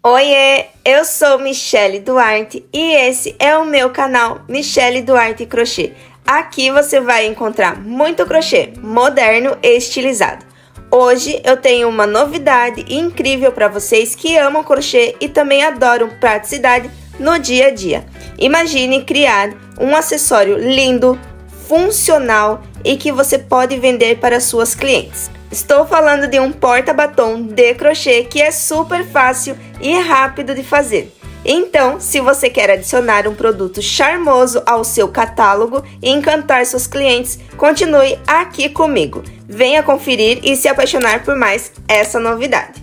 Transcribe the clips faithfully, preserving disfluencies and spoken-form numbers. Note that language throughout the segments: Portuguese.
Oiê, eu sou Michele Duarte e esse é o meu canal Michele Duarte Crochê. Aqui você vai encontrar muito crochê moderno e estilizado. Hoje eu tenho uma novidade incrível para vocês que amam crochê e também adoram praticidade no dia a dia. Imagine criar um acessório lindo, funcional e que você pode vender para suas clientes. Estou falando de um porta-batom de crochê que é super fácil e rápido de fazer. Então, se você quer adicionar um produto charmoso ao seu catálogo e encantar seus clientes, continue aqui comigo. Venha conferir e se apaixonar por mais essa novidade.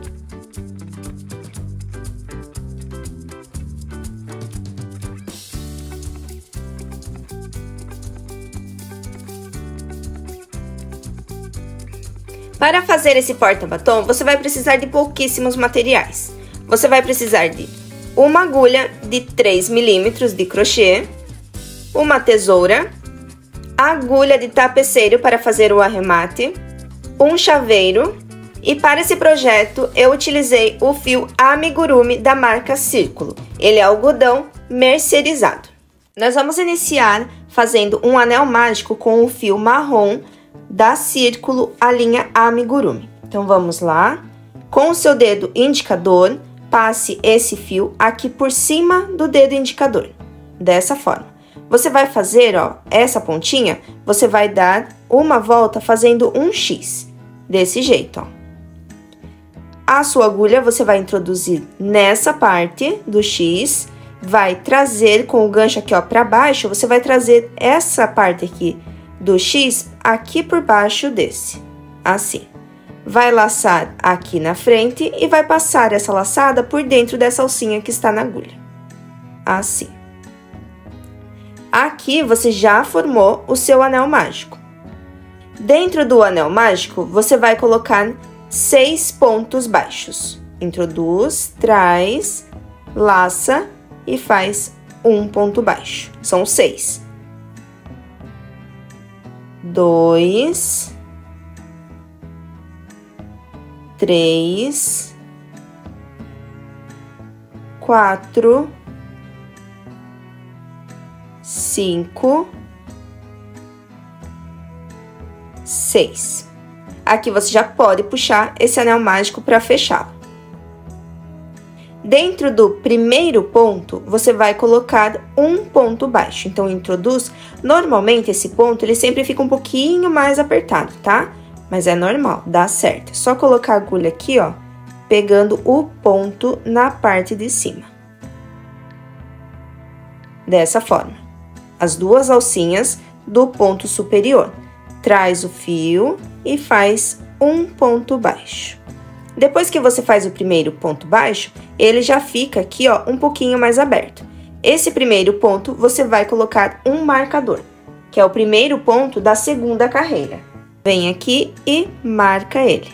Para fazer esse porta-batom, você vai precisar de pouquíssimos materiais. Você vai precisar de uma agulha de três milímetros de crochê, uma tesoura, agulha de tapeceiro para fazer o arremate, um chaveiro e para esse projeto eu utilizei o fio amigurumi da marca Círculo. Ele é algodão mercerizado. Nós vamos iniciar fazendo um anel mágico com o fio marrom da Círculo, a linha amigurumi. Então, vamos lá. Com o seu dedo indicador, passe esse fio aqui por cima do dedo indicador. Dessa forma. Você vai fazer, ó, essa pontinha, você vai dar uma volta fazendo um X. Desse jeito, ó. A sua agulha você vai introduzir nessa parte do X, vai trazer com o gancho aqui, ó, pra baixo, você vai trazer essa parte aqui do X aqui por baixo desse, assim. Vai laçar aqui na frente e vai passar essa laçada por dentro dessa alcinha que está na agulha, assim. Aqui você já formou o seu anel mágico. Dentro do anel mágico, você vai colocar seis pontos baixos. Introduz, traz, laça e faz um ponto baixo. São seis. Dois, três, quatro, cinco, seis. Aqui você já pode puxar esse anel mágico para fechá-lo. Dentro do primeiro ponto, você vai colocar um ponto baixo. Então, introduz. Normalmente, esse ponto, ele sempre fica um pouquinho mais apertado, tá? Mas é normal, dá certo. É só colocar a agulha aqui, ó, pegando o ponto na parte de cima. Dessa forma. As duas alcinhas do ponto superior. Traz o fio e faz um ponto baixo. Depois que você faz o primeiro ponto baixo, ele já fica aqui, ó, um pouquinho mais aberto. Esse primeiro ponto, você vai colocar um marcador, que é o primeiro ponto da segunda carreira. Vem aqui e marca ele.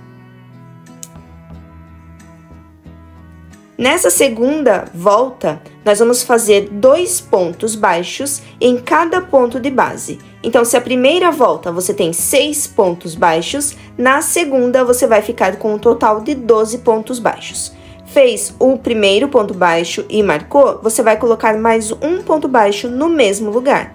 Nessa segunda volta, nós vamos fazer dois pontos baixos em cada ponto de base. Então, se a primeira volta você tem seis pontos baixos, na segunda você vai ficar com um total de doze pontos baixos. Fez o primeiro ponto baixo e marcou, você vai colocar mais um ponto baixo no mesmo lugar.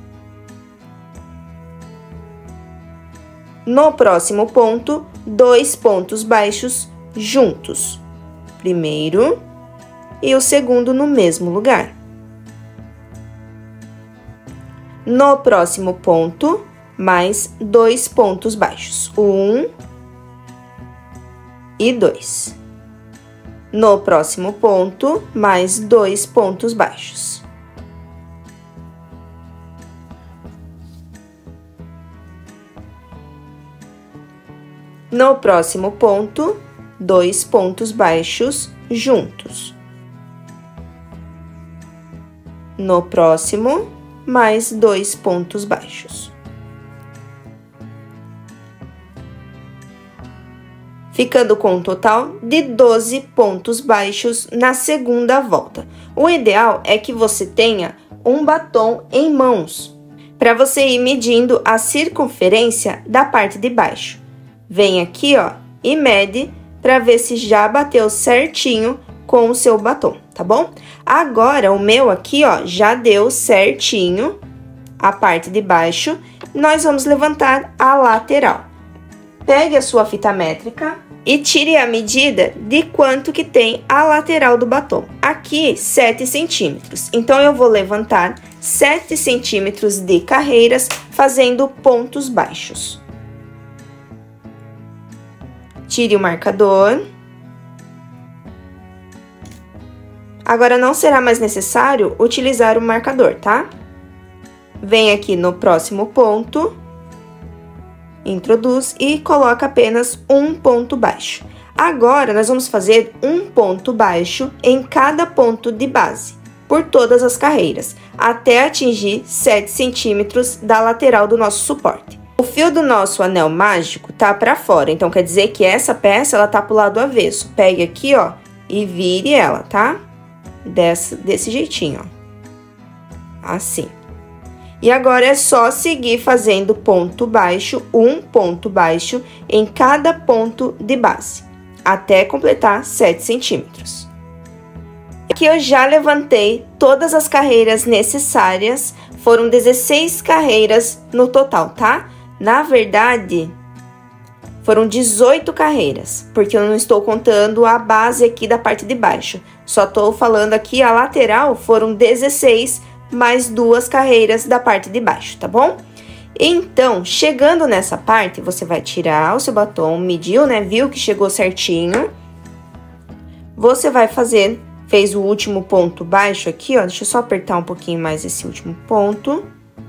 No próximo ponto, dois pontos baixos juntos. Primeiro e o segundo no mesmo lugar. No próximo ponto, mais dois pontos baixos. Um e dois. No próximo ponto, mais dois pontos baixos. No próximo ponto, dois pontos baixos juntos. No próximo, mais dois pontos baixos. Ficando com um total de doze pontos baixos na segunda volta. O ideal é que você tenha um batom em mãos, para você ir medindo a circunferência da parte de baixo. Vem aqui, ó, e mede para ver se já bateu certinho com o seu batom, tá bom? Agora, o meu aqui, ó, já deu certinho a parte de baixo. Nós vamos levantar a lateral. Pegue a sua fita métrica e tire a medida de quanto que tem a lateral do batom. Aqui, sete centímetros. Então, eu vou levantar sete centímetros de carreiras, fazendo pontos baixos. Tire o marcador. Agora, não será mais necessário utilizar o marcador, tá? Vem aqui no próximo ponto, introduz e coloca apenas um ponto baixo. Agora, nós vamos fazer um ponto baixo em cada ponto de base, por todas as carreiras, até atingir sete centímetros da lateral do nosso suporte. O fio do nosso anel mágico tá para fora, então quer dizer que essa peça, ela tá pro lado avesso. Pegue aqui, ó, e vire ela, tá? Desse, desse jeitinho, ó. Assim. E agora é só seguir fazendo ponto baixo, um ponto baixo em cada ponto de base, até completar sete centímetros. Aqui eu já levantei todas as carreiras necessárias, foram dezesseis carreiras no total, tá? Na verdade, foram dezoito carreiras, porque eu não estou contando a base aqui da parte de baixo. Só estou falando aqui a lateral, foram dezesseis, mais duas carreiras da parte de baixo, tá bom? Então, chegando nessa parte, você vai tirar o seu batom, mediu, né? Viu que chegou certinho. Você vai fazer, fez o último ponto baixo aqui, ó. Deixa eu só apertar um pouquinho mais esse último ponto.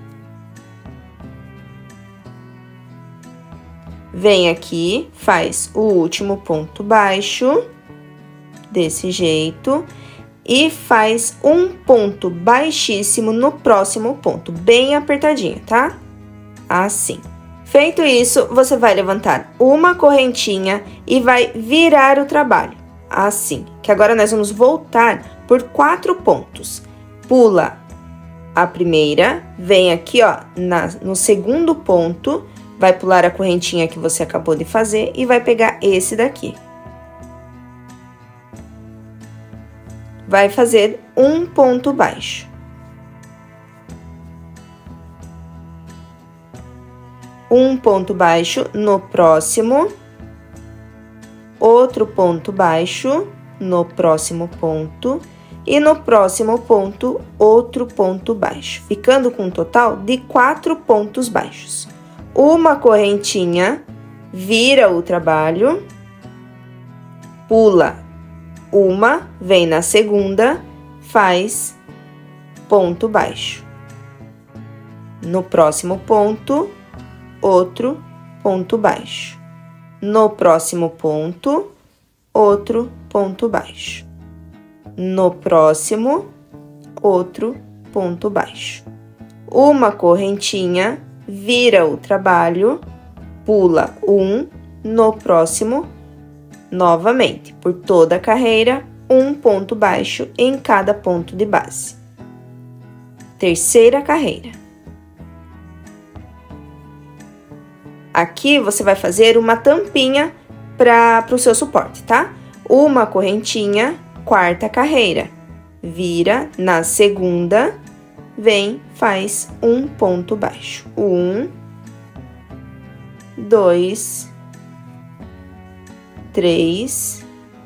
Vem aqui, faz o último ponto baixo, desse jeito. E faz um ponto baixíssimo no próximo ponto, bem apertadinho, tá? Assim. Feito isso, você vai levantar uma correntinha e vai virar o trabalho, assim. Que agora nós vamos voltar por quatro pontos. Pula a primeira, vem aqui, ó, na, no segundo ponto, vai pular a correntinha que você acabou de fazer e vai pegar esse daqui. Vai fazer um ponto baixo. Um ponto baixo no próximo. Outro ponto baixo no próximo ponto. E no próximo ponto, outro ponto baixo. Ficando com um total de quatro pontos baixos. Uma correntinha, vira o trabalho. Pula uma, vem na segunda, faz ponto baixo. No próximo ponto, outro ponto baixo. No próximo ponto, outro ponto baixo. No próximo, outro ponto baixo. Uma correntinha, vira o trabalho, pula um, no próximo, novamente, por toda a carreira, um ponto baixo em cada ponto de base. Terceira carreira. Aqui, você vai fazer uma tampinha para o seu suporte, tá? Uma correntinha, quarta carreira. Vira na segunda, vem, faz um ponto baixo. Um, dois, três,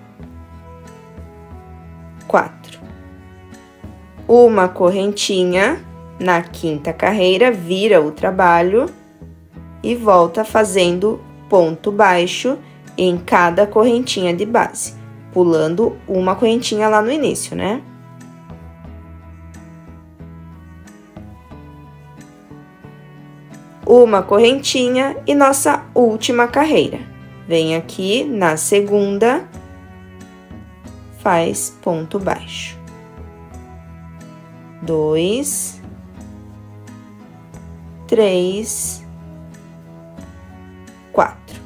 quatro. Uma correntinha na quinta carreira, vira o trabalho e volta fazendo ponto baixo em cada correntinha de base, pulando uma correntinha lá no início, né? Uma correntinha e nossa última carreira. Vem aqui na segunda, faz ponto baixo. Dois, três, quatro.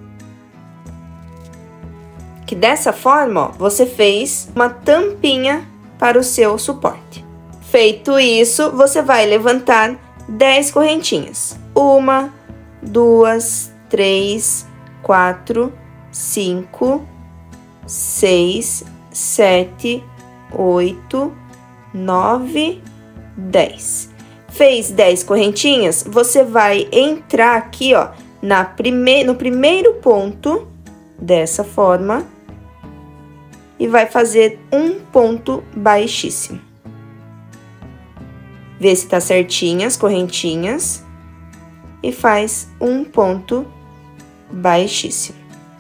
Que dessa forma, ó, você fez uma tampinha para o seu suporte. Feito isso, você vai levantar dez correntinhas. Uma, duas, três, quatro, cinco, seis, sete, oito, nove, dez. Fez dez correntinhas, você vai entrar aqui, ó, na prime... no primeiro ponto, dessa forma, e vai fazer um ponto baixíssimo. Vê se tá certinho as correntinhas e faz um ponto baixíssimo.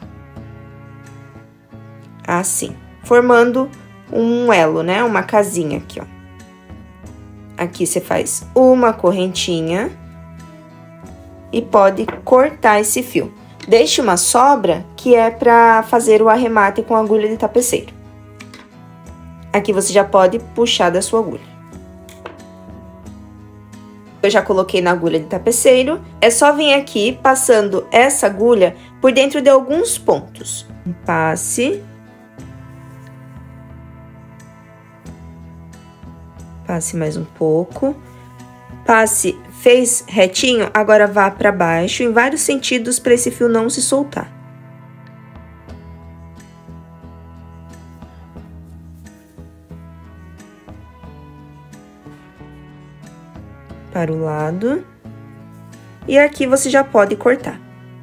Assim, formando um elo, né? Uma casinha aqui, ó. Aqui você faz uma correntinha e pode cortar esse fio. Deixe uma sobra que é para fazer o arremate com agulha de tapeceiro. Aqui você já pode puxar da sua agulha. Eu já coloquei na agulha de tapeceiro. É só vir aqui passando essa agulha por dentro de alguns pontos. Passe. Passe mais um pouco. Passe, fez retinho, agora vá para baixo em vários sentidos para esse fio não se soltar. Para o lado. E aqui você já pode cortar.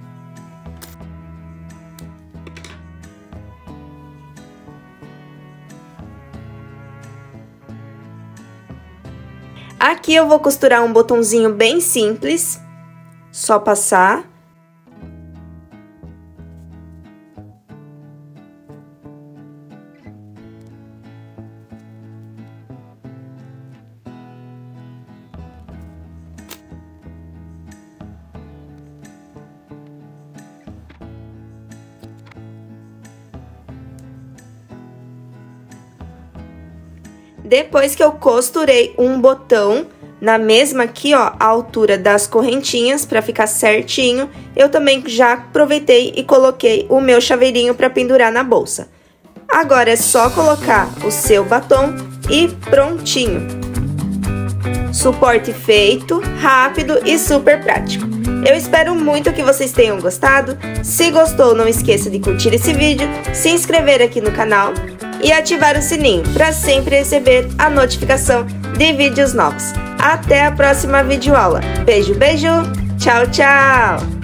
Aqui eu vou costurar um botãozinho bem simples, só passar. Depois que eu costurei um botão na mesma aqui, ó, a altura das correntinhas, pra ficar certinho, eu também já aproveitei e coloquei o meu chaveirinho pra pendurar na bolsa. Agora é só colocar o seu batom e prontinho. Suporte feito, rápido e super prático. Eu espero muito que vocês tenham gostado. Se gostou, não esqueça de curtir esse vídeo, se inscrever aqui no canal e ativar o sininho para sempre receber a notificação de vídeos novos. Até a próxima videoaula. Beijo, beijo. Tchau, tchau.